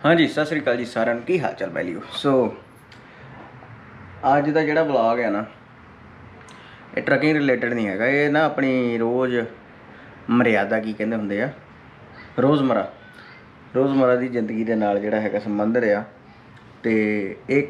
हाँ जी, सत श्री अकाल जी साਰਿਆਂ ਨੂੰ। ਕੀ ਹਾਲ ਚਾਲ ਵੈਲਿਊ। ਸੋ ਅੱਜ ਦਾ ਜਿਹੜਾ ਵਲੌਗ ਹੈ ਨਾ, ਇਹ ਟਰੱਕਿੰਗ ਰਿਲੇਟਡ ਨਹੀਂ ਹੈਗਾ। ਇਹ ਨਾ ਆਪਣੀ ਰੋਜ਼ ਮਰਿਆਦਾ ਕੀ ਕਹਿੰਦੇ ਹੁੰਦੇ ਆ, ਰੋਜ਼ਮਰਾ ਦੀ ਜ਼ਿੰਦਗੀ ਦੇ ਨਾਲ ਜਿਹੜਾ ਹੈਗਾ ਸੰਬੰਧ ਰਿਹਾ। ਅਤੇ ਇਹ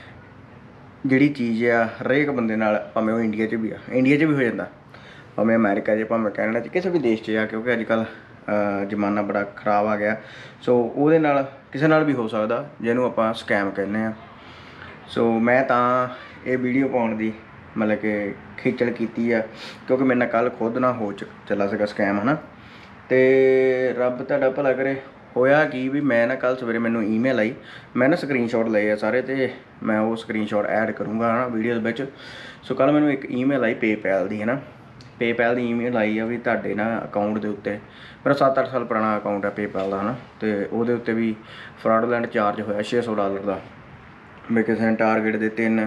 ਜਿਹੜੀ ਚੀਜ਼ ਆ ਹਰੇਕ ਬੰਦੇ ਨਾਲ, ਭਾਵੇਂ ਉਹ ਇੰਡੀਆ 'ਚ ਵੀ ਹੋ ਜਾਂਦਾ, ਭਾਵੇਂ ਅਮਰੀਕਾ 'ਚ, ਭਾਵੇਂ ਕੈਨੇਡਾ 'ਚ, ਕਿਸੇ ਵੀ ਦੇਸ਼ 'ਚ ਆ, ਕਿਉਂਕਿ ਅੱਜ ਕੱਲ੍ਹ ਜ਼ਮਾਨਾ ਬੜਾ ਖਰਾਬ ਆ ਗਿਆ। ਸੋ ਉਹਦੇ ਨਾਲ ਕਿਸੇ ਨਾਲ ਵੀ ਹੋ ਸਕਦਾ, ਜਿਹਨੂੰ ਆਪਾਂ ਸਕੈਮ ਕਹਿੰਦੇ ਹਾਂ। ਸੋ ਮੈਂ ਤਾਂ ਇਹ ਵੀਡੀਓ ਪਾਉਣ ਦੀ ਮਤਲਬ ਕਿ ਖੇਚਲ ਕੀਤੀ ਆ, ਕਿਉਂਕਿ ਮੇਰੇ ਨਾਲ ਕੱਲ੍ਹ ਖੁਦ ਨਾ ਹੋ ਚੱਲਾ ਸੀਗਾ ਸਕੈਮ, ਹੈ ਨਾ। ਅਤੇ ਰੱਬ ਤੁਹਾਡਾ ਭਲਾ ਕਰੇ। ਹੋਇਆ ਕੀ ਵੀ ਮੈਂ ਨਾ ਕੱਲ੍ਹ ਸਵੇਰੇ ਮੈਨੂੰ ਈਮੇਲ ਆਈ, ਮੈਂ ਨਾ ਸਕਰੀਨਸ਼ਾਟ ਲਏ ਆ ਸਾਰੇ, ਅਤੇ ਮੈਂ ਉਹ ਸਕਰੀਨਸ਼ਾਟ ਐਡ ਕਰੂੰਗਾ ਹੈ ਨਾ ਵੀਡੀਓ ਦੇ ਵਿੱਚ। ਸੋ ਕੱਲ੍ਹ ਮੈਨੂੰ ਇੱਕ ਈਮੇਲ ਆਈ ਪੇਪੈਲ ਦੀ, ਹੈ ਨਾ। ਪੇਪੈਲ ਦੀ ਈਮੇਲ ਆਈ ਆ ਵੀ ਤੁਹਾਡੇ ਨਾ ਅਕਾਊਂਟ ਦੇ ਉੱਤੇ, ਮੇਰਾ 7-8 ਸਾਲ ਪੁਰਾਣਾ ਅਕਾਊਂਟ ਹੈ ਪੇਪੈਲ ਦਾ, ਹੈ ਨਾ। ਅਤੇ ਉਹਦੇ ਉੱਤੇ ਵੀ ਫਰਾਡਲੈਂਡ ਚਾਰਜ ਹੋਇਆ $600 ਦਾ। ਵੀ ਕਿਸੇ ਨੇ ਟਾਰਗੇਟ ਦੇ 3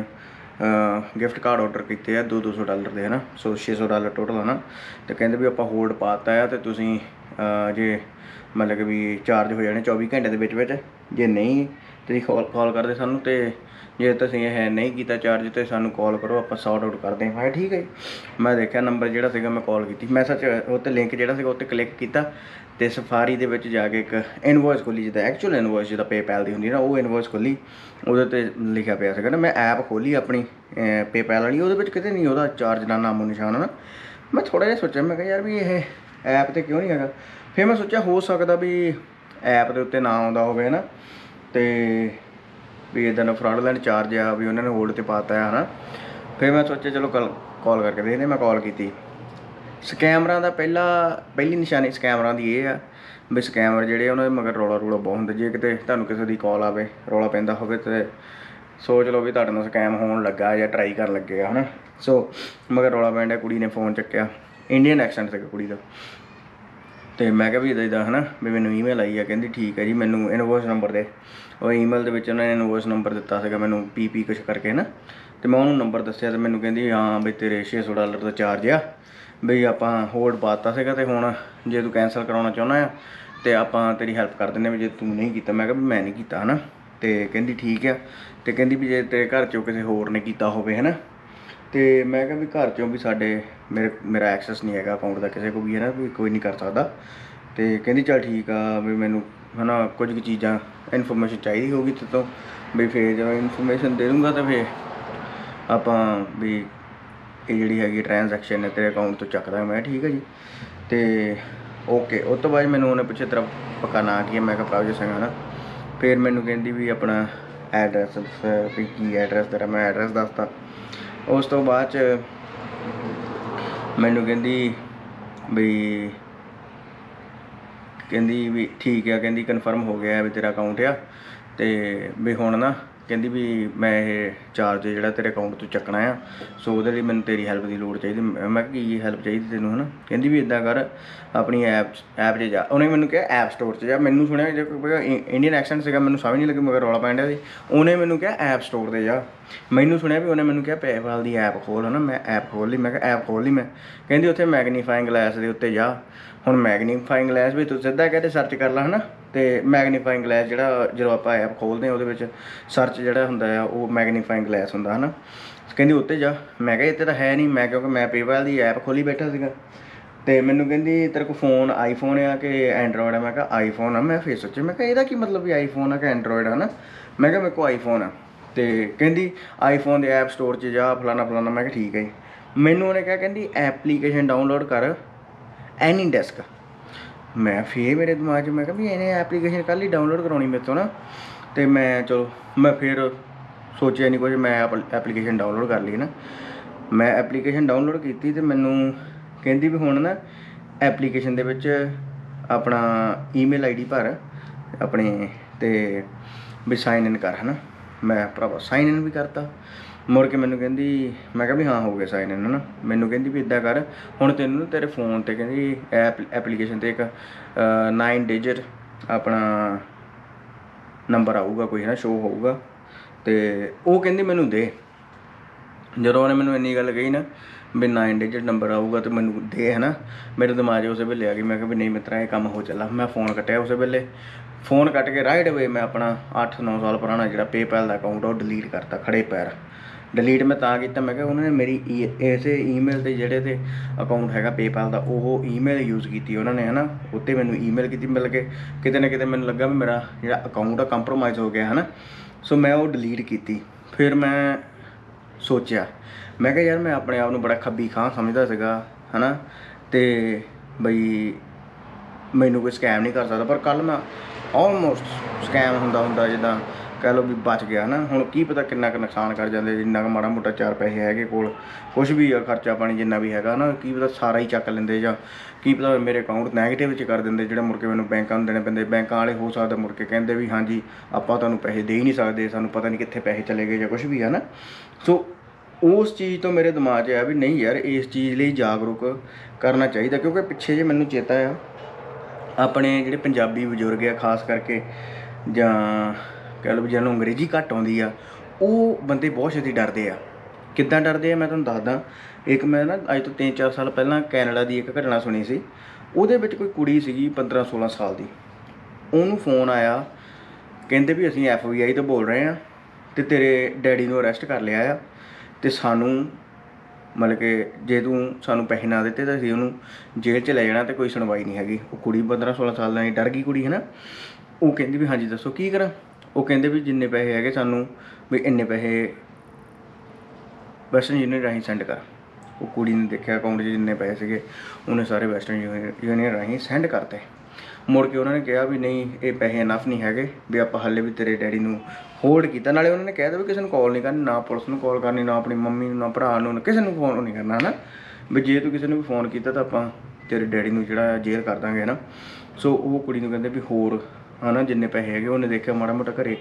ਗਿਫਟ ਕਾਰਡ ਔਡਰ ਕੀਤੇ ਆ $200 ਦੇ, ਹੈ ਨਾ। ਸੋ $600 ਟੋਟਲ, ਹੈ ਨਾ। ਅਤੇ ਕਹਿੰਦੇ ਵੀ ਆਪਾਂ ਹੋਲਡ ਪਾ ਦਿੱਤਾ ਆ, ਅਤੇ ਤੁਸੀਂ ਜੇ ਮਤਲਬ ਕਿ ਵੀ ਚਾਰਜ ਹੋ ਜਾਣੇ 24 ਘੰਟੇ ਦੇ ਵਿੱਚ। ਜੇ ਨਹੀਂ ਤੁਸੀਂ ਕਾਲ ਕਰਦੇ ਸਾਨੂੰ, ਅਤੇ ਜੇ ਤੁਸੀਂ ਇਹ ਨਹੀਂ ਕੀਤਾ ਚਾਰਜ ਤਾਂ ਸਾਨੂੰ ਕਾਲ ਕਰੋ, ਆਪਾਂ ਸੌਟ ਆਊਟ ਕਰਦੇ ਹਾਂ। ਮੈਂ ਠੀਕ ਹੈ ਜੀ। ਮੈਂ ਦੇਖਿਆ ਨੰਬਰ ਜਿਹੜਾ ਸੀਗਾ, ਮੈਂ ਕਾਲ ਕੀਤੀ। ਮੈਂ ਸੱਚ ਉਹ 'ਤੇ ਲਿੰਕ ਜਿਹੜਾ ਸੀਗਾ ਉਹ 'ਤੇ ਕਲਿੱਕ ਕੀਤਾ, ਅਤੇ ਸਫਾਰੀ ਦੇ ਵਿੱਚ ਜਾ ਕੇ ਇੱਕ ਇਨਵੋਇਸ ਖੋਲ੍ਹੀ, ਜਿੱਦਾਂ ਐਕਚੁਅਲ ਇਨਵੋਇਸ ਜਿੱਦਾਂ ਪੇਪੈਲ ਦੀ ਹੁੰਦੀ ਨਾ, ਉਹ ਇਨਵੋਇਸ ਖੋਲ੍ਹੀ। ਉਹਦੇ 'ਤੇ ਲਿਖਿਆ ਪਿਆ ਸੀਗਾ ਨਾ, ਮੈਂ ਐਪ ਖੋਲ੍ਹੀ ਆਪਣੀ ਪੇਪੈਲ ਵਾਲੀ, ਉਹਦੇ ਵਿੱਚ ਕਿਤੇ ਨਹੀਂ ਉਹਦਾ ਚਾਰਜ ਦਾ ਨਾਮੋ ਨਿਸ਼ਾਨ, ਹੈ ਨਾ। ਮੈਂ ਥੋੜ੍ਹਾ ਜਿਹਾ ਸੋਚਿਆ, ਮੈਂ ਕਿਹਾ ਯਾਰ ਵੀ ਇਹ ਐਪ 'ਤੇ ਕਿਉਂ ਨਹੀਂ ਹੈਗਾ। ਫਿਰ ਮੈਂ ਸੋਚਿਆ ਹੋ ਸਕਦਾ ਵੀ ਐਪ ਦੇ ਉੱਤੇ ਨਾ ਆਉਂਦਾ ਹੋਵੇ, ਹੈ ਨਾ, ਅਤੇ ਵੀ ਇੱਦਾਂ ਦਾ ਫਰਾਡਲੈਂਡ ਚਾਰਜ ਆ ਵੀ ਉਹਨਾਂ ਨੇ ਹੋਲਡ 'ਤੇ ਪਾ ਦਿੱਤਾ ਹੈ ਨਾ। ਫਿਰ ਮੈਂ ਸੋਚਿਆ ਚਲੋ ਕਾਲ ਕਰਕੇ ਦੇਖਦੇ। ਮੈਂ ਕਾਲ ਕੀਤੀ। ਸਕੈਮਰਾਂ ਦਾ ਪਹਿਲੀ ਨਿਸ਼ਾਨੀ ਸਕੈਮਰਾਂ ਦੀ ਇਹ ਆ ਵੀ ਸਕੈਮਰ ਜਿਹੜੇ ਉਹਨਾਂ ਦੇ ਮਗਰ ਰੌਲਾ ਬਹੁਤ ਹੁੰਦਾ। ਜੇ ਕਿਤੇ ਤੁਹਾਨੂੰ ਕਿਸੇ ਦੀ ਕਾਲ ਆਵੇ, ਰੌਲਾ ਪੈਂਦਾ ਹੋਵੇ, ਤਾਂ ਸੋਚ ਲਓ ਵੀ ਤੁਹਾਡੇ ਨਾਲ ਸਕੈਮ ਹੋਣ ਲੱਗਾ ਜਾਂ ਟਰਾਈ ਕਰਨ ਲੱਗੇ ਆ, ਹੈ ਨਾ। ਸੋ ਮਗਰ ਰੌਲਾ ਪੈਣ ਡਿਆ, ਕੁੜੀ ਨੇ ਫੋਨ ਚੱਕਿਆ, ਇੰਡੀਅਨ ਐਕਸੈਂਟ ਸੀਗਾ ਕੁੜੀ ਦਾ। ਅਤੇ ਮੈਂ ਕਿਹਾ ਵੀ ਇੱਦਾਂ ਹੈ ਨਾ, ਵੀ ਮੈਨੂੰ ਈਮੇਲ ਆਈ ਆ, ਕਹਿੰਦੀ ਠੀਕ ਹੈ ਜੀ, ਮੈਨੂੰ ਇਨਵੋਇਸ ਨੰਬਰ ਦੇ। ਉਹ ਈਮੇਲ ਦੇ ਵਿੱਚ ਉਹਨਾਂ ਨੇ ਇਨਵੋਇਸ ਨੰਬਰ ਦਿੱਤਾ ਸੀਗਾ ਮੈਨੂੰ, PP ਕੁਛ ਕਰਕੇ, ਹੈ ਨਾ। ਅਤੇ ਮੈਂ ਉਹਨੂੰ ਨੰਬਰ ਦੱਸਿਆ, ਅਤੇ ਮੈਨੂੰ ਕਹਿੰਦੀ ਹਾਂ ਬਈ ਤੇਰੇ $600 ਦਾ ਚਾਰਜ ਆ, ਬਈ ਆਪਾਂ ਹੋਲਡ ਪਾ ਦਿੱਤਾ ਸੀਗਾ, ਅਤੇ ਹੁਣ ਜੇ ਤੂੰ ਕੈਂਸਲ ਕਰਾਉਣਾ ਚਾਹੁੰਦਾ ਆ ਅਤੇ ਆਪਾਂ ਤੇਰੀ ਹੈਲਪ ਕਰ ਦਿੰਦੇ ਵੀ ਜੇ ਤੂੰ ਨਹੀਂ ਕੀਤਾ। ਮੈਂ ਕਿਹਾ ਵੀ ਮੈਂ ਨਹੀਂ ਕੀਤਾ, ਹੈ ਨਾ। ਅਤੇ ਕਹਿੰਦੀ ਠੀਕ ਆ, ਅਤੇ ਕਹਿੰਦੀ ਵੀ ਜੇ ਤੇਰੇ ਘਰ 'ਚੋਂ ਕਿਸੇ ਹੋਰ ਨੇ ਕੀਤਾ ਹੋਵੇ, ਹੈ ਨਾ। ਅਤੇ ਮੈਂ ਕਿਹਾ ਵੀ ਘਰ 'ਚੋਂ ਵੀ ਸਾਡੇ ਮੇਰਾ ਐਕਸੈਸ ਨਹੀਂ ਹੈਗਾ ਅਕਾਊਂਟ ਦਾ ਕਿਸੇ ਕੋਲ ਵੀ, ਹੈ ਨਾ, ਵੀ ਕੋਈ ਨਹੀਂ ਕਰ ਸਕਦਾ। ਅਤੇ ਕਹਿੰਦੀ ਚੱਲ ਠੀਕ ਆ, ਵੀ ਮੈਨੂੰ ਹੈ ਨਾ ਕੁਝ ਕੁ ਚੀਜ਼ਾਂ ਇਨਫੋਰਮੇਸ਼ਨ ਚਾਹੀਦੀ ਹੋਊਗੀ ਤੇਰੇ ਤੋਂ, ਵੀ ਫਿਰ ਜਦੋਂ ਇਨਫੋਰਮੇਸ਼ਨ ਦੇ ਦੂੰਗਾ ਤਾਂ ਫਿਰ ਆਪਾਂ ਵੀ ਇਹ ਜਿਹੜੀ ਹੈਗੀ ਟ੍ਰਾਂਜੈਕਸ਼ਨ ਨੇ ਤੇਰੇ ਅਕਾਊਂਟ ਤੋਂ ਚੱਕਦਾ। ਮੈਂ ਠੀਕ ਹੈ ਜੀ। ਅਤੇ ਓਕੇ। ਉਸ ਤੋਂ ਬਾਅਦ ਮੈਨੂੰ ਉਹਨੇ ਪੁੱਛਿਆ ਤੇਰਾ ਪੱਕਾ ਨਾਂ ਕੀ ਹੈ। ਮੈਂ ਕਿਹਾ ਪ੍ਰਭਜੋਤ ਸਿੰਘ, ਹੈ ਨਾ। ਫਿਰ ਮੈਨੂੰ ਕਹਿੰਦੀ ਵੀ ਆਪਣਾ ਐਡਰੈਸ ਵੀ ਕੀ ਐਡਰੈਸ ਤੇਰਾ। ਮੈਂ ਐਡਰੈਸ ਦੱਸਤਾ। ਉਸ ਤੋਂ ਬਾਅਦ 'ਚ ਮੈਨੂੰ ਕਹਿੰਦੀ ਵੀ ਠੀਕ ਆ, ਕਹਿੰਦੀ ਕਨਫਰਮ ਹੋ ਗਿਆ ਵੀ ਤੇਰਾ ਅਕਾਊਂਟ ਆ, ਅਤੇ ਵੀ ਹੁਣ ਨਾ ਕਹਿੰਦੀ ਵੀ ਮੈਂ ਇਹ ਚਾਰਜ ਜਿਹੜਾ ਤੇਰੇ ਅਕਾਊਂਟ ਤੋਂ ਚੱਕਣਾ ਆ, ਸੋ ਉਹਦੇ ਲਈ ਮੈਨੂੰ ਤੇਰੀ ਹੈਲਪ ਦੀ ਲੋੜ ਚਾਹੀਦੀ। ਮੈਂ ਕਿਹਾ ਕੀ ਹੈਲਪ ਚਾਹੀਦੀ ਤੈਨੂੰ, ਹੈ ਨਾ। ਕਹਿੰਦੀ ਵੀ ਇੱਦਾਂ ਕਰ, ਆਪਣੀ ਐਪ 'ਚ ਜਾ। ਉਹਨੇ ਮੈਨੂੰ ਕਿਹਾ ਐਪ ਸਟੋਰ 'ਚ ਜਾ। ਮੈਨੂੰ ਸੁਣਿਆ ਜੇ ਇੰਡੀਅਨ ਐਕਸੈਂਟ ਸੀਗਾ, ਮੈਨੂੰ ਸਮਝ ਨਹੀਂ ਲੱਗੀ, ਮਗਰ ਰੌਲਾ ਪੈਣ ਡਿਆ ਸੀ। ਉਹਨੇ ਮੈਨੂੰ ਕਿਹਾ ਐਪ ਸਟੋਰ 'ਤੇ ਜਾ। ਮੈਨੂੰ ਸੁਣਿਆ ਵੀ ਉਹਨੇ ਮੈਨੂੰ ਕਿਹਾ ਪੇਪੈਲ ਦੀ ਐਪ ਖੋਲ੍ਹ, ਹੈ ਨਾ। ਮੈਂ ਐਪ ਖੋਲ੍ਹ ਲਈ। ਮੈਂ ਕਿਹਾ ਐਪ ਖੋਲ੍ਹ ਲਈ ਮੈਂ। ਕਹਿੰਦੀ ਉੱਥੇ ਮੈਗਨੀਫਾਇੰਗ ਗਲਾਸ ਦੇ ਉੱਤੇ ਜਾ। ਹੁਣ ਮੈਗਨੀਫਾਇੰਗ ਗਲਾਸ ਵੀ ਤੂੰ ਸਿੱਧਾ ਕਹਿੰਦੇ ਸਰਚ ਕਰ ਲਾ, ਹੈ ਨਾ। ਅਤੇ ਮੈਗਨੀਫਾਇੰਗ ਗਲਾਸ ਜਿਹੜਾ ਜਦੋਂ ਆਪਾਂ ਐਪ ਖੋਲ੍ਹਦੇ ਹਾਂ ਉਹਦੇ ਵਿੱਚ ਸਰਚ ਜਿਹੜਾ ਹੁੰਦਾ ਆ ਉਹ ਮੈਗਨੀਫਾਇੰਗ ਗਲਾਸ ਹੁੰਦਾ, ਹੈ ਨਾ। ਕਹਿੰਦੀ ਉੱਤੇ ਜਾ। ਮੈਂ ਕਿਹਾ ਇੱਥੇ ਤਾਂ ਹੈ ਨਹੀਂ, ਕਿਉਂਕਿ ਮੈਂ ਪੇਪੈਲ ਦੀ ਐਪ ਖੋਲ੍ਹੀ ਬੈਠਾ ਸੀਗਾ। ਅਤੇ ਮੈਨੂੰ ਕਹਿੰਦੀ ਤੇਰੇ ਕੋਲ ਫੋਨ ਆਈਫੋਨ ਆ ਕਿ ਐਂਡਰੋਇਡ ਆ। ਮੈਂ ਕਿਹਾ ਆਈਫੋਨ ਆ। ਮੈਂ ਫਿਰ ਸੋਚਿਆ, ਮੈਂ ਕਿਹਾ ਇਹਦਾ ਕੀ ਮਤਲਬ ਵੀ ਆਈਫੋਨ ਆ ਕਿ ਐਂਡਰੋਇਡ, ਹੈ ਨਾ। ਮੈਂ ਕਿਹਾ ਮੇਰੇ ਕੋਲ ਆਈਫੋਨ ਆ। ਅਤੇ ਕਹਿੰਦੀ ਆਈਫੋਨ ਦੇ ਐਪ ਸਟੋਰ 'ਚ ਜਾ, ਫਲਾਣਾ। ਮੈਂ ਕਿਹਾ ਠੀਕ ਹੈ ਜੀ। ਮੈਨੂੰ ਉਹਨੇ ਕਿਹਾ, ਕਹਿੰਦੀ ਐਪਲੀਕੇਸ਼ਨ ਡਾਊਨਲੋਡ ਕਰ ਐਨੀਡੈਸਕ। ਮੈਂ ਫਿਰ ਮੇਰੇ ਦਿਮਾਗ 'ਚ ਮੈਂ ਕਿਹਾ ਵੀ ਇਹਨੇ ਐਪਲੀਕੇਸ਼ਨ ਕੱਲ੍ਹ ਹੀ ਡਾਊਨਲੋਡ ਕਰਾਉਣੀ ਮੇਰੇ ਤੋਂ ਨਾ। ਅਤੇ ਮੈਂ ਚਲੋ ਮੈਂ ਫਿਰ ਸੋਚਿਆ ਨਹੀਂ ਕੁਝ, ਮੈਂ ਐਪਲੀਕੇਸ਼ਨ ਡਾਊਨਲੋਡ ਕਰ ਲਈ ਨਾ। ਮੈਂ ਐਪਲੀਕੇਸ਼ਨ ਡਾਊਨਲੋਡ ਕੀਤੀ, ਅਤੇ ਮੈਨੂੰ ਕਹਿੰਦੀ ਵੀ ਹੁਣ ਨਾ ਐਪਲੀਕੇਸ਼ਨ ਦੇ ਵਿੱਚ ਆਪਣਾ ਈਮੇਲ ID ਭਰ ਆਪਣੇ, ਅਤੇ ਵੀ ਸਾਈਨ ਇਨ ਕਰ, ਹੈ ਨਾ। ਮੈਂ ਭਰਾਵਾ ਸਾਈਨ ਇਨ ਵੀ ਕਰਤਾ। ਮੁੜ ਕੇ ਮੈਨੂੰ ਕਹਿੰਦੀ, ਮੈਂ ਕਿਹਾ ਵੀ ਹਾਂ ਹੋ ਗਿਆ ਸਾਈਨ ਇਨ, ਹੈ ਨਾ। ਮੈਨੂੰ ਕਹਿੰਦੀ ਵੀ ਇੱਦਾਂ ਕਰ, ਹੁਣ ਤੈਨੂੰ ਨਾ ਤੇਰੇ ਫੋਨ 'ਤੇ ਕਹਿੰਦੀ ਐਪਲੀਕੇਸ਼ਨ 'ਤੇ ਇੱਕ 9 ਡਿਜਿਟ ਆਪਣਾ ਨੰਬਰ ਆਊਗਾ ਕੋਈ, ਹੈ ਨਾ, ਸ਼ੋਅ ਹੋਊਗਾ। ਅਤੇ ਉਹ ਕਹਿੰਦੀ ਮੈਨੂੰ ਦੇ। ਜਦੋਂ ਉਹਨੇ ਮੈਨੂੰ ਇੰਨੀ ਗੱਲ ਕਹੀ ਨਾ ਵੀ 9 ਡਿਜਿਟ ਨੰਬਰ ਆਊਗਾ ਅਤੇ ਮੈਨੂੰ ਦੇ, ਹੈ ਨਾ, ਮੇਰੇ ਦਿਮਾਗ 'ਚ ਉਸੇ ਵੇਲੇ ਆ ਗਈ। ਮੈਂ ਕਿਹਾ ਵੀ ਨਹੀਂ ਮਿੱਤਰਾ ਇਹ ਕੰਮ ਹੋ ਚੱਲਾ। ਮੈਂ ਫੋਨ ਕੱਟਿਆ ਉਸੇ ਵੇਲੇ। फ़ोन कट के राइट वे मैं अपना 8-9 साल पुराना जो पेपैल का अकाउंट वो डिलीट करता खड़े पैर। डिलीट मैं तां कीता, मैं उन्होंने मेरी इस ईमेल के जोड़े ते अकाउंट है पेपैल का वो ईमेल यूज़ की उन्होंने, है ना, उत्ते मैनू ईमेल की मिल के किते ना किते मैनू लगा भी मेरा जो अकाउंट आ कंप्रोमाइज़ हो गया, है ना। सो मैं वो डिलीट की। फिर मैं सोचा, मैं यार मैं अपने आप में बड़ा खब्बी खां समझदा सीगा, है ना, तो बई मैनू कोई स्कैम नहीं कर सकता। पर कल मैं ऑलमोस्ट स्कैम होंदा जिद्दां कह लो भी बच गया, है ना। हुण की पता किन्ना क नुकसान कर जाते, जिन्ना माड़ा मोटा 4 पैसे है कोल, कुछ भी खर्चा पानी जिन्ना भी है ना, की पता सारा ही चक लेंदे, जां की पता मेरे अकाउंट नैगेटिव च कर देंगे, जो मुड़ के मैनू बैंकां नूं देने पैंदे। बैंकां वाले हो सकदा मुड़ के कहिंदे भी हाँ जी आपां तुहानूं पैसे दे ही नहीं सकदे, सानूं पता नहीं कित्थे पैसे चले गए, जां कुछ भी, है ना। सो उस चीज़ तो मेरे दिमाग आया भी नहीं यार, इस चीज़ लिए जागरूक करना चाहिए, क्योंकि पिछे जे मैनू चेता आ अपने ਜਿਹੜੇ ਪੰਜਾਬੀ ਬਜ਼ੁਰਗ ਆ ਖਾਸ ਕਰਕੇ, ਜਾਂ ਕਹਿ ਲਓ ਵੀ ਜਿਹਨੂੰ ਅੰਗਰੇਜ਼ੀ ਘੱਟ ਆਉਂਦੀ ਆ, ਉਹ ਬੰਦੇ ਬਹੁਤ ਛੇਤੀ ਡਰਦੇ ਆ। ਕਿੱਦਾਂ ਡਰਦੇ ਆ ਮੈਂ ਤੁਹਾਨੂੰ ਦੱਸਦਾ। ਇੱਕ ਮੈਂ ਨਾ ਅੱਜ ਤੋਂ 3-4 ਸਾਲ ਪਹਿਲਾਂ ਕੈਨੇਡਾ ਦੀ ਇੱਕ ਘਟਨਾ ਸੁਣੀ ਸੀ। ਉਹਦੇ ਵਿੱਚ ਕੋਈ ਕੁੜੀ ਸੀਗੀ 15-16 ਸਾਲ ਦੀ, ਉਹਨੂੰ ਫੋਨ ਆਇਆ, ਕਹਿੰਦੇ ਵੀ ਅਸੀਂ FBI ਤੋਂ ਬੋਲ ਰਹੇ ਹਾਂ ਅਤੇ ਤੇਰੇ ਡੈਡੀ ਨੂੰ ਅਰੈਸਟ ਕਰ ਲਿਆ ਆ, ਅਤੇ ਸਾਨੂੰ मतलब कि जे तू सानू पैसे ना दिते तो असीं उहनूं जेल च लै जाना, तो कोई सुनवाई नहीं हैगी। वो कुड़ी 15-16 साल दी डर गई कुड़ी, है ना। वो कहती भी हाँ जी दसो की करा। वो कहते भी जिन्ने पैसे है सानू भी इन्ने पैसे वैसटर्न यूनियन राही सेंड कर। वो कुड़ी ने देखा अकाउंट जिन्ने पैसे थे उन्हें सारे वैसटर्न यूनियन राही सेंड करते। मुड़ के उन्होंने कहा भी नहीं ये पैसे इनफ नहीं है भी आप हाले भी तेरे डैडी नूं होल्ड किया। नाले उन्होंने कहा भी किसी को कॉल नहीं करनी, ना पुलिस नूं कॉल करनी, ना अपनी मम्मी ना भरा नूं, किसी नूं फोन नहीं करना, है ना। भी जे तू किसी ने भी फोन किया तो आप तेरे डैडी नूं जिहड़ा जेल कर देंगे, है ना। सो वो कुड़ी नूं कहंदे भी होर, है ना, जिन्ने पैसे है उन्हें देखा माड़ा मोटा घरे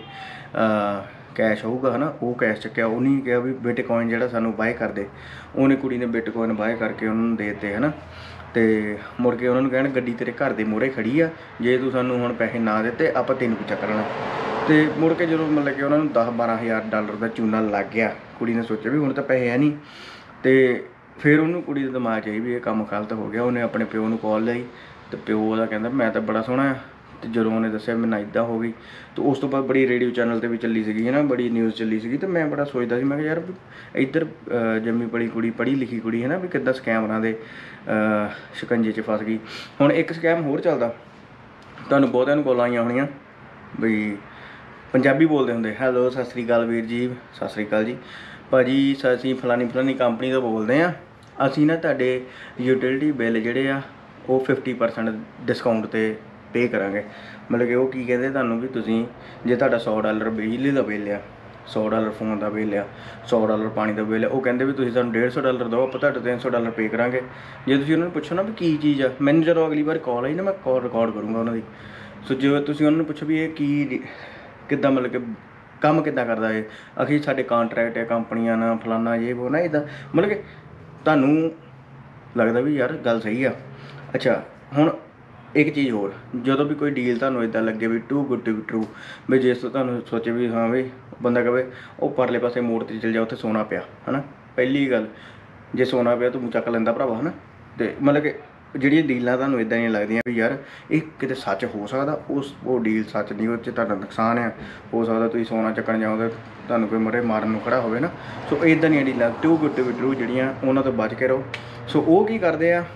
कैश होऊगा, है ना, वो कैश चक्या। उन्हें कहा भी बिटकॉइन जिहड़ा सानूं बाय कर दे। उन्हें कुड़ी ने बिटकॉइन बाय करके उन्होंने दे दिते, है ना। तो मुड़ के उन्होंने कहना गड्डी तेरे घर के मूहरे खड़ी आ, जे तू सानूं हुण पैसे ना दिते आपां तैनूं भी चक लेना। तो मुड़ के जो मतलब कि उन्होंने $10-12,000 का चूना लग गया। कुड़ी ने सोचा भी हुण तां पैसे है नहीं, तो फिर उन्होंने कुड़ी के दिमाग आई भी ये काम गलत हो गया। उन्हें अपने प्यो नूं कॉल लाई, तो प्यो उहदा कहंदा मैं तो बड़ा सोहना। तो जो उन्हें दस्सिया मैं इदा हो गई, तो उस तो बाद बड़ी रेडियो चैनल पर भी चली सी, है ना, बड़ी न्यूज़ चली सी। तो मैं बड़ा सोचता सी, मैं यार भी इधर जम्मी पली कुड़ी, पढ़ी लिखी कुड़ी, है ना, भी किद्दां स्कैमरां दे शिकंजे च फस गई। हुण एक स्कैम होर चलदा, तुहानूं बहुतिआं नूं कॉलां आईआं होणीआं बई पंजाबी बोलते होंगे, हैलो सत श्री अकाल वीर जी, सत श्री अकाल जी भाजी, असीं फलानी कंपनी तो बोलते हैं, असीं ना तुहाडे यूटिलिटी बिल जिहड़े आ वो 50% डिस्काउंट ते पे करांगे। मतलब कि वो की कहते तुहानूं भी तुसीं जे तुहाडा $100 बिजली का बिल आ, $100 फोन का बिल आ, $100 पानी का बिल आ, वो कहते भी तुसीं सानूं $150 दो, आप तुहाडे $300 पे करांगे। जे तुसीं उन्होंने पुछो ना भी की चीज़ आ, मैनूं जदों अगली बार कॉल आई ना मैं कॉल रिकॉर्ड करूँगा उन्होंने। सो जो तुसीं उन्होंने पुछो भी ये की किद्दां मतलब कि काम किद्दां करदा है, अखी साडे कॉन्ट्रैक्ट है कंपनियां ना फलाना ये वो ना इदां, मतलब कि तुहानूं लगदा भी यार गल सही आ। अच्छा हुण एक चीज़ होर, जो भी कोई डील तुहानूं इदां लगे भी too good to be true, भी जिस तुहानूं सोचे भी हाँ भी बंदा कहे वो परले पासे मोड़ ते चल जा उत्थे सोना पिया, है ना। पहली गल जे सोना पिया तूं चक लैंदा भरावा, है ना। तो मतलब कि ਜਿਹੜੀਆਂ ਡੀਲਾਂ ਤੁਹਾਨੂੰ इदां ਦੀਆਂ लगदियां भी यार ये किते सच हो सकदा, वो डील सच नहीं, उस तुहाडा नुकसान है, हो सकदा तुसीं सोना चक्कण जाओ तो तुहानूं कोई मरे मारन नूं खड़ा होवे ना। सो इदां ਦੀਆਂ डीलां too good to be true ਜਿਹੜੀਆਂ ਉਹਨਾਂ ਤੋਂ बच के रहो। सो वो की करदे आ,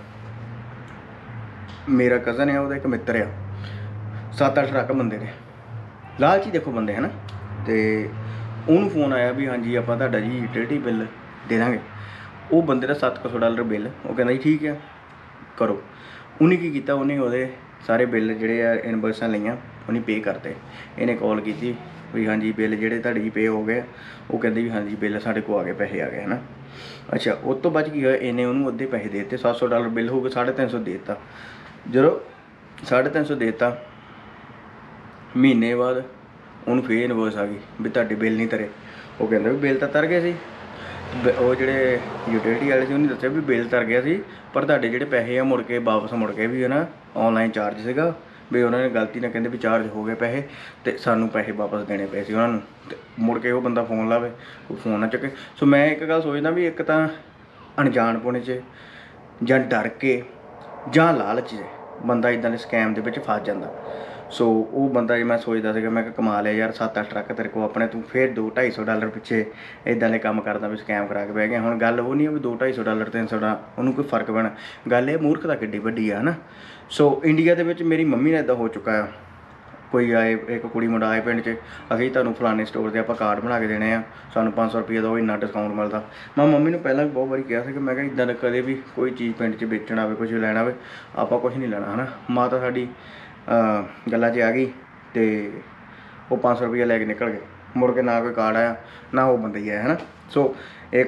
मेरा कज़न है ਉਹਦਾ एक मित्र आ, 7-8 ट्रक बंदे ने, लालची देखो बंदे, है ना। तो ਉਹਨੂੰ फोन आया भी हाँ जी ਆਪਾਂ ਤੁਹਾਡਾ जी यूटिलिटी बिल दे देंगे। वो बंदे का $700 बिल, वो कहना जी ठीक है करो। उन्हें की किया, उन्हें वो सारे बिल जोड़े इनवॉइसां लईआं उन्हें पे करते। इन्हें कॉल की भी हाँ जी बिल जोड़े तुहाडे पे हो गए, वो कहते भी हाँ जी बिल साढ़े को आ गए, पैसे आ गए, है ना। अच्छा उस तो बाद की होया, इन्हें उन्होंने अद्धे पैसे दे दिते, $700 बिल हो गए, 350 दे दिता। जो 350 दे दिता, महीने बाद उन्होंने फिर इनवॉइस आ गई भी तुहाडे बिल नहीं तरे। वो कहते भी बिल तो तर गए सी, वो जोड़े यूटिलिटी वाले से उन्हें दस्सिया भी बिल तर गया सी, पर तुहाडे जिहड़े पैसे आ मुड़ के वापस मुड़ के भी, है ना, ऑनलाइन चार्ज सीगा भी उन्होंने गलती ना कहते भी चार्ज हो गए पैसे, तो सानू पैसे वापस देने पे सी उन्होंने। ते मुड़ के वो बंदा फोन लावे, वो फोन ना चुके। सो मैं एक गल सोचदा भी एक तां अनजानपुणे च जां डर के जां लालच च बंदा इदां दे स्कैम दे विच फस जांदा। सो वो बंदा मैं सोचता था मैं कमा लिया यार 7-8 ट्रक तेरे को अपने, तू फिर $200-250 पिछे इदां दे काम करदा भी स्कैम करा के बह गया। हुण गल वो नहीं भी $200-250 $300 उन्होंने कोई फर्क पैना, गल ये मूर्खता किड्डी वड्डी है ना। सो इंडिया दे विच मेरी मम्मी ने इदां हो चुका है, कोई आए एक कुड़ी मुंडा आए पिंड च, असीं तुहानूं फलाने स्टोर से आपां कार्ड बना के देने आ, सानूं 500 रुपये दो, इन्ना डिस्काउंट मिलदा। मैं मम्मी नूं पहलां भी बहुत बारी कहा कि मैं इदां कदे भी कोई चीज़ पिंड च बेचण आवे, कुछ लैणा आवे, आपां कुछ नहीं लैणा है ना। माता साडी गल्लां च आ गई तो वो 500 रुपया लैके निकल गए, मुड़ के ना कोई कार्ड आया ना वो बंदा ही आया है ना। सो एक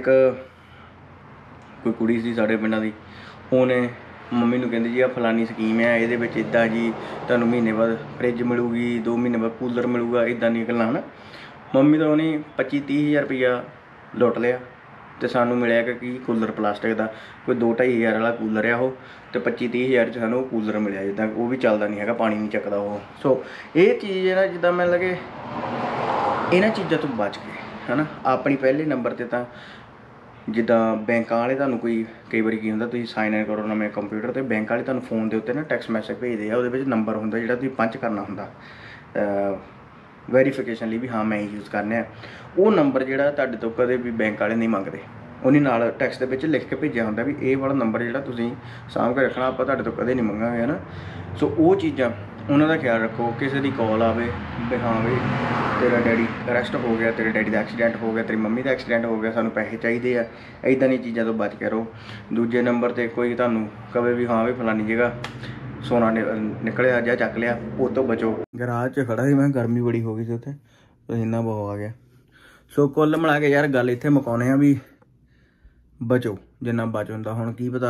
कोई कुड़ी सी साढ़े पिंडां दी, उन्हें मम्मी नूं कहंदी जी आ फलानी स्कीम है, ये इदां जी तुहानूं महीने बाद फ्रिज मिलूगी, 2 महीने बाद कूलर मिलूगा, इदां दी गल्लां है ना। मम्मी तो उन्हें 25-30 हज़ार रुपया लुट लिया, तो सानूं मिलिया कि कूलर प्लास्टिक का कोई 2-2.5 हज़ार वाला कूलर है वो, तो 25-30 हज़ार च सानूं कूलर मिलिया, जिद्दां वो भी चलदा नहीं हैगा, पानी नहीं चकदा वो। सो ये चीज़ है ना, जिद्दां मैं लगे इन्हां चीज़ां तो बच के है ना। अपनी पहले नंबर ते तां जिद्दां बैंकां वाले तुहानूं कोई कई बारी की हुंदा, तुसीं साइन इन करो नवें कंप्यूटर ते, बैंक वाले तुहानूं फोन दे उत्ते ना टैक्सट मैसेज भेजदे आ, उहदे विच नंबर हुंदा जिहड़ा तुसीं पंच करना हुंदा वेरीफिकेशन लिए भी हाँ मैं यूज़ करने, वो नंबर जिहड़ा तुहाडे तो कदे भी बैंक वाले नहीं मंगदे, उन्हीं नाल टैक्सट दे विच लिख के भेजिया हुंदा भी ये वाला नंबर जिहड़ा तुसीं साਂਭ के रखना, आपां तुहाडे तो कदे नहीं मंगांगे है ना। सो वो चीज़ां उन्हां दा ख्याल रखो, किसी दी कॉल आवे भी हाँ भी तेरा डैडी अरैसट हो गया, तेरे डैडी का एक्सीडेंट हो गया, तेरी मम्मी का एक्सीडेंट हो गया, सानूं पैसे चाहिए आ, इदां दी चीज़ां तो बच के रहो। दूजे नंबर ते कोई तुहानूं कहे भी हाँ भी फलानी जगह सोना निकलिया जा चक लिया, वो तो बचो। गराज च खड़ा ही मैं, गर्मी बड़ी हो गई थी उत्थे, पसीना बहुत आ गया। सो कुल मिला के यार गल इत्थे मुकाउने आ भी बचो जिन्ना बच हुंदा। हुण की पता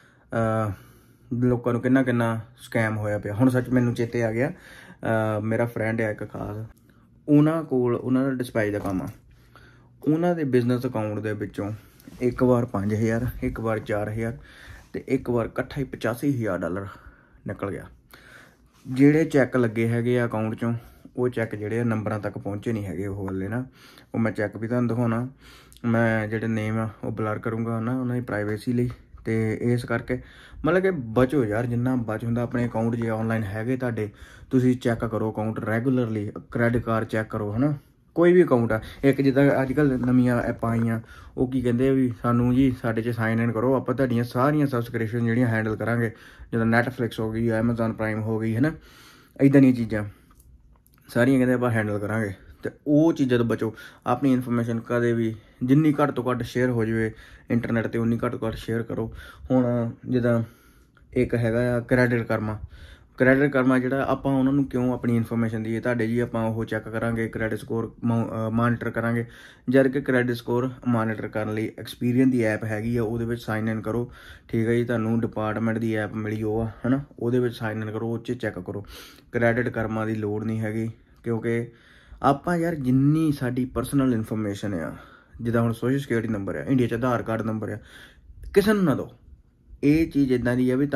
लोकां नूं किन्ना किन्ना स्कैम होया पिया। हुण सच मैनूं चेते आ गया, मेरा फ्रेंड है एक खास, उन्हां कोल उन्हां दा डिस्पैच दा काम आ, उन्हां दे बिजनस अकाउंट दे विचों एक बार 5,000, एक बार 4,000 ते एक बार इकट्ठा ही $85,000 निकल गया। ਜਿਹੜੇ ਚੈੱਕ ਲੱਗੇ ਹੈਗੇ ਆ ਅਕਾਊਂਟ 'ਚੋਂ, ਉਹ ਚੈੱਕ ਜਿਹੜੇ ਨੰਬਰਾਂ ਤੱਕ ਪਹੁੰਚੇ ਨਹੀਂ ਹੈਗੇ ਉਹ ਵਾਲੇ ਨਾ। ਉਹ ਮੈਂ ਚੈੱਕ ਵੀ ਤੁਹਾਨੂੰ ਦਿਖਾਉਣਾ, ਮੈਂ ਜਿਹੜੇ ਨੇਮ ਆ ਉਹ ਬਲਰ ਕਰੂੰਗਾ ਨਾ ਉਹਨਾਂ ਦੀ ਪ੍ਰਾਈਵੇਸੀ ਲਈ। ਅਤੇ ਇਸ ਕਰਕੇ ਮਤਲਬ ਕਿ ਬਚੋ ਯਾਰ, ਜਿੰਨਾ ਬਚ ਹੁੰਦਾ ਆਪਣੇ ਅਕਾਊਂਟ ਜੇ ਔਨਲਾਈਨ ਹੈਗੇ ਤੁਹਾਡੇ, ਤੁਸੀਂ ਚੈੱਕ ਕਰੋ account regularly, credit card check ਕਰੋ ਹੈ ਨਾ, ਕੋਈ ਵੀ ਅਕਾਊਂਟ ਆ। ਇੱਕ ਜਿੱਦਾਂ ਅੱਜ ਕੱਲ੍ਹ ਨਵੀਆਂ ਐਪਾਂ ਆਈਆਂ, ਉਹ ਕੀ ਕਹਿੰਦੇ ਵੀ ਸਾਨੂੰ ਜੀ ਸਾਡੇ 'ਚ ਸਾਈਨ ਇਨ ਕਰੋ, ਆਪਾਂ ਤੁਹਾਡੀਆਂ ਸਾਰੀਆਂ ਸਬਸਕ੍ਰਿਪਸ਼ਨ ਜਿਹੜੀਆਂ ਹੈਂਡਲ ਕਰਾਂਗੇ, ਜਿੱਦਾਂ ਨੈਟਫਲਿਕਸ ਹੋ ਗਈ, ਐਮਾਜ਼ੋਨ ਪ੍ਰਾਈਮ ਹੋ ਗਈ ਹੈ ਨਾ, ਇੱਦਾਂ ਦੀਆਂ ਚੀਜ਼ਾਂ ਸਾਰੀਆਂ ਕਹਿੰਦੇ ਆਪਾਂ ਹੈਂਡਲ ਕਰਾਂਗੇ। ਅਤੇ ਉਹ ਚੀਜ਼ਾਂ ਤੋਂ ਬਚੋ। ਆਪਣੀ ਇਨਫੋਰਮੇਸ਼ਨ ਕਦੇ ਵੀ ਜਿੰਨੀ ਘੱਟ ਤੋਂ ਘੱਟ ਸ਼ੇਅਰ ਹੋ ਜਾਵੇ ਇੰਟਰਨੈਟ 'ਤੇ, ਉਨੀ ਘੱਟ ਤੋਂ ਘੱਟ ਸ਼ੇਅਰ ਕਰੋ। ਹੁਣ ਜਿੱਦਾਂ ਇੱਕ ਹੈਗਾ ਆ ਕ੍ਰੈਡਿਟ ਕਰਮਾ, ਕ੍ਰੈਡਿਟ ਕਰਮਾ ਜਿਹੜਾ ਆਪਾਂ ਉਹਨਾਂ ਨੂੰ ਕਿਉਂ ਆਪਣੀ ਇਨਫੋਰਮੇਸ਼ਨ ਦੀਏ, ਤੁਹਾਡੇ ਜੀ ਆਪਾਂ ਉਹ ਚੈੱਕ ਕਰਾਂਗੇ, ਕ੍ਰੈਡਿਟ ਸਕੋਰ ਮਾਨੀਟਰ ਕਰਾਂਗੇ। ਜਦ ਕਿ ਕ੍ਰੈਡਿਟ ਸਕੋਰ ਮਾਨੀਟਰ ਕਰਨ ਲਈ ਐਕਸਪੀਰੀਅਨ ਦੀ ਐਪ ਹੈਗੀ ਆ, ਉਹਦੇ ਵਿੱਚ ਸਾਈਨ ਇਨ ਕਰੋ, ਠੀਕ ਹੈ ਜੀ। ਤੁਹਾਨੂੰ ਡਿਪਾਰਟਮੈਂਟ ਦੀ ਐਪ ਮਿਲੀ ਉਹ ਆ ਹੈ ਨਾ, ਉਹਦੇ ਵਿੱਚ ਸਾਈਨ ਇਨ ਕਰੋ, ਉਹ 'ਚ ਚੈੱਕ ਕਰੋ। ਕ੍ਰੈਡਿਟ ਕਰਮਾ ਦੀ ਲੋੜ ਨਹੀਂ ਹੈਗੀ, ਕਿਉਂਕਿ ਆਪਾਂ ਯਾਰ ਜਿੰਨੀ ਸਾਡੀ ਪਰਸਨਲ ਇਨਫੋਰਮੇਸ਼ਨ ਆ, ਜਿੱਦਾਂ ਹੁਣ ਸੋਸ਼ਲ ਸਿਕਿਉਰਿਟੀ ਨੰਬਰ ਆ, ਇੰਡੀਆ 'ਚ ਆਧਾਰ ਕਾਰਡ ਨੰਬਰ ਆ, ਕਿਸੇ ਨੂੰ ਨਾ ਦਿਓ। ਇਹ ਚੀਜ਼ ਇੱਦਾਂ ਦੀ ਆ ਵੀ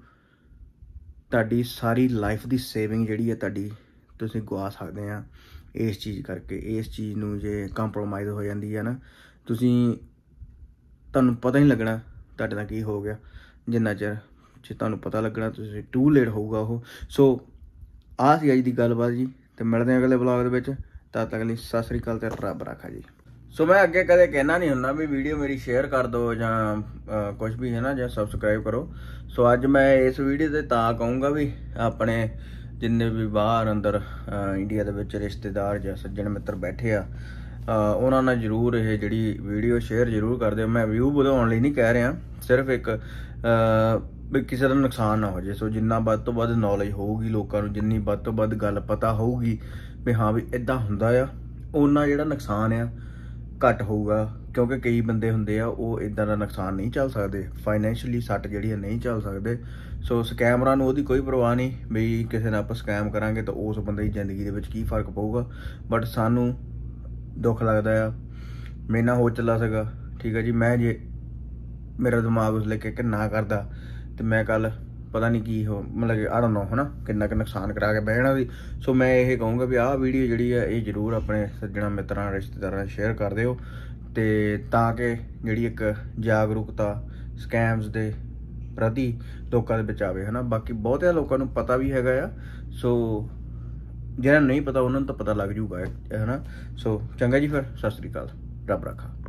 ਤੁਹਾਡੀ ਸਾਰੀ ਲਾਈਫ ਦੀ ਸੇਵਿੰਗ ਜਿਹੜੀ ਹੈ ਤੁਹਾਡੀ ਤੁਸੀਂ ਗਵਾ ਸਕਦੇ ਆ ਇਸ ਚੀਜ਼ ਕਰਕੇ। ਇਸ ਚੀਜ਼ ਨੂੰ ਜੇ ਕੰਪਰੋਮਾਈਜ਼ ਹੋ ਜਾਂਦੀ ਹੈ ਨਾ, ਤੁਹਾਨੂੰ ਪਤਾ ਨਹੀਂ ਲੱਗਣਾ ਤੁਹਾਡੇ ਨਾਲ ਕੀ ਹੋ ਗਿਆ। ਜਿੰਨਾ ਚਿਰ ਜੇ ਤੁਹਾਨੂੰ ਪਤਾ ਲੱਗਣਾ ਤੁਸੀਂ ਟੂ ਲੇਟ ਹੋਊਗਾ ਉਹ। ਸੋ ਆਹ ਸੀ ਅੱਜ ਦੀ ਗੱਲਬਾਤ ਜੀ, ਅਤੇ ਮਿਲਦੇ ਹਾਂ ਅਗਲੇ ਵਲੌਗ ਦੇ ਵਿੱਚ। ਤਦ ਤੱਕ ਲਈ ਸਤਿ ਸ਼੍ਰੀ ਅਕਾਲ ਅਤੇ ਰੱਬ ਰਾਖਾ ਜੀ। ਸੋ ਮੈਂ ਅੱਗੇ ਕਦੇ ਕਹਿਣਾ ਨਹੀਂ ਹੁੰਦਾ ਵੀ ਵੀਡੀਓ ਮੇਰੀ ਸ਼ੇਅਰ ਕਰ ਦਿਓ ਜਾਂ ਕੁਛ ਵੀ ਹੈ ਨਾ, ਜਾਂ ਸਬਸਕ੍ਰਾਈਬ ਕਰੋ। ਸੋ ਅੱਜ ਮੈਂ ਇਸ ਵੀਡੀਓ 'ਤੇ ਤਾਂ ਕਹੂੰਗਾ ਵੀ ਆਪਣੇ ਜਿੰਨੇ ਵੀ ਬਾਹਰ ਅੰਦਰ ਇੰਡੀਆ ਦੇ ਵਿੱਚ ਰਿਸ਼ਤੇਦਾਰ ਜਾਂ ਸੱਜਣ ਮਿੱਤਰ ਬੈਠੇ ਆ, ਉਹਨਾਂ ਨਾਲ ਜ਼ਰੂਰ ਇਹ ਜਿਹੜੀ ਵੀਡੀਓ ਸ਼ੇਅਰ ਜ਼ਰੂਰ ਕਰ ਦਿਓ। ਮੈਂ ਵਿਊ ਵਧਾਉਣ ਲਈ ਨਹੀਂ ਕਹਿ ਰਿਹਾ, ਸਿਰਫ ਇੱਕ ਵੀ ਕਿਸੇ ਦਾ ਨੁਕਸਾਨ ਨਾ ਹੋ ਜਾਵੇ। ਸੋ ਜਿੰਨਾ ਵੱਧ ਤੋਂ ਵੱਧ ਨੌਲੇਜ ਹੋਊਗੀ ਲੋਕਾਂ ਨੂੰ, ਜਿੰਨੀ ਵੱਧ ਤੋਂ ਵੱਧ ਗੱਲ ਪਤਾ ਹੋਊਗੀ ਵੀ ਹਾਂ ਵੀ ਇੱਦਾਂ ਹੁੰਦਾ ਆ, ਉਹਨਾਂ ਜਿਹੜਾ ਨੁਕਸਾਨ ਆ ਘੱਟ ਹੋਊਗਾ। ਕਿਉਂਕਿ ਕਈ ਬੰਦੇ ਹੁੰਦੇ ਆ ਉਹ ਇੱਦਾਂ ਦਾ ਨੁਕਸਾਨ ਨਹੀਂ ਝੱਲ ਸਕਦੇ, ਫਾਈਨੈਂਸ਼ੀਅਲੀ ਸੱਟ ਜਿਹੜੀ ਆ ਨਹੀਂ ਝੱਲ ਸਕਦੇ। ਸੋ ਸਕੈਮਰਾਂ ਨੂੰ ਉਹਦੀ ਕੋਈ ਪਰਵਾਹ ਨਹੀਂ ਵੀ ਕਿਸੇ ਨਾਲ ਆਪਾਂ ਸਕੈਮ ਕਰਾਂਗੇ ਤਾਂ ਉਸ ਬੰਦੇ ਦੀ ਜ਼ਿੰਦਗੀ ਦੇ ਵਿੱਚ ਕੀ ਫ਼ਰਕ ਪਊਗਾ। ਬਟ ਸਾਨੂੰ ਦੁੱਖ ਲੱਗਦਾ ਆ, ਮੇਰੇ ਨਾਲ ਹੋ ਚੱਲਾ ਸੀਗਾ, ਠੀਕ ਹੈ ਜੀ। ਮੈਂ ਜੇ ਮੇਰਾ ਦਿਮਾਗ ਉਸ ਲੈ ਕੇ ਨਾ ਕਰਦਾ ਅਤੇ ਮੈਂ ਕੱਲ੍ਹ ਪਤਾ ਨਹੀਂ ਕੀ ਮਤਲਬ ਕਿ ਆਹ ਨੋ ਹੈ ਨਾ ਕਿੰਨਾ ਕੁ ਨੁਕਸਾਨ ਕਰਾ ਕੇ ਬਹਿਣਾ ਸੀ। ਸੋ ਮੈਂ ਇਹ ਕਹੂੰਗਾ ਵੀ ਆਹ ਵੀਡੀਓ ਜਿਹੜੀ ਹੈ ਇਹ ਜ਼ਰੂਰ ਆਪਣੇ ਸੱਜਣਾ ਮਿੱਤਰਾਂ ਰਿਸ਼ਤੇਦਾਰਾਂ ਨਾਲ ਸ਼ੇਅਰ ਕਰ ਦਿਓ, ਅਤੇ ਤਾਂ ਕਿ ਜਿਹੜੀ ਇੱਕ ਜਾਗਰੂਕਤਾ ਸਕੈਮਸ ਦੇ ਪ੍ਰਤੀ ਲੋਕਾਂ ਦੇ ਵਿੱਚ ਆਵੇ ਹੈ ਨਾ। ਬਾਕੀ ਬਹੁਤਿਆਂ ਲੋਕਾਂ ਨੂੰ ਪਤਾ ਵੀ ਹੈਗਾ ਆ। ਸੋ ਜਿਹਨਾਂ ਨੂੰ ਨਹੀਂ ਪਤਾ ਉਹਨਾਂ ਨੂੰ ਤਾਂ ਪਤਾ ਲੱਗ ਜੂਗਾ, ਹੈ ਨਾ। ਸੋ ਚੰਗਾ ਜੀ, ਫਿਰ ਸਤਿ ਸ੍ਰੀ ਅਕਾਲ, ਰੱਬ ਰੱਖਾ।